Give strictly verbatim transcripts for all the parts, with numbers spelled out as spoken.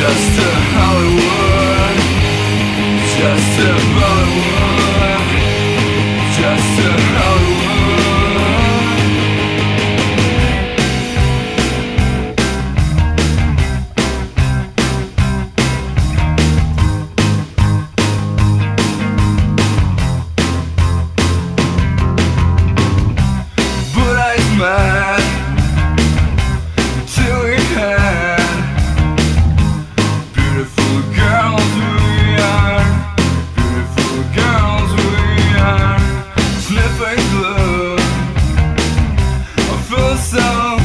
just a Hollywood, just a Bollywood, just a Hollywood. But I was mad till we had beautiful girls we are, beautiful girls we are, sniffing glue. I feel so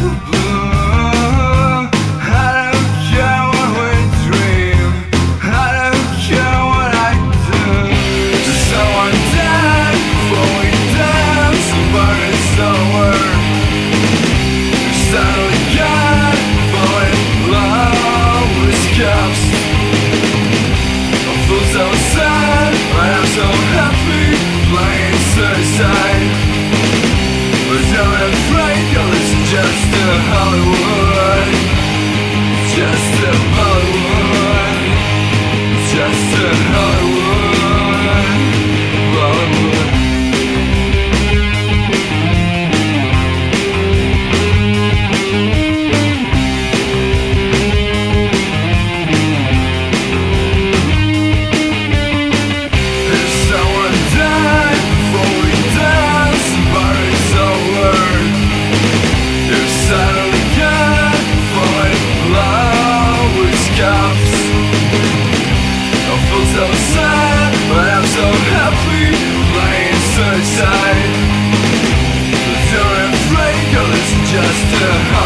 blue. I don't care what we dream, I don't care what I do. Someone died before we dance, but it's over. Suddenly got falling in love with cups. I feel so sad, but I'm so happy playing suicide. But don't afraid, girl, it's just a Hollywood, just a Bollywood, just a Hollywood, Bollywood. So sad, but I'm so happy playing suicide. But don't afraid, girl, it's just a